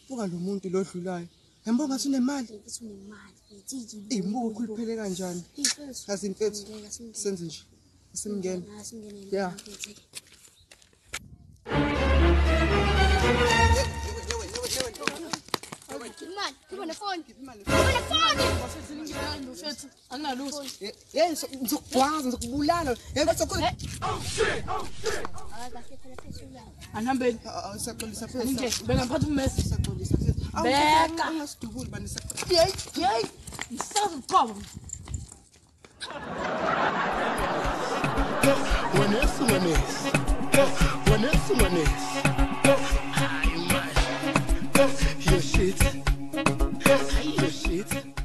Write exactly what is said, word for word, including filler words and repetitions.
Buka lo muntu lo odlulayo. Yambo ngathi unemali. Ngithi unemali. Ngithi Eh mbuka ukhuluphele kanjani? Kazi imfethu. Senze nje. Simngene. Yeah. Imali, ngibona nefoni. Imali. Ngibona nefoni. Wasezilingilanga mfethu. Anginalutho. Hey, ngizokubwaza ngizokubulala. Yebo sokho. Anihambeni. Saxolisa phela. Ninge, beka ngiphatha ummesi. Saxolisa phela. Beka. Ungasidubuli bani saxolisa. Hey, hey. Ngisazoqoba. When it's when it's when it's when it's you shit you shit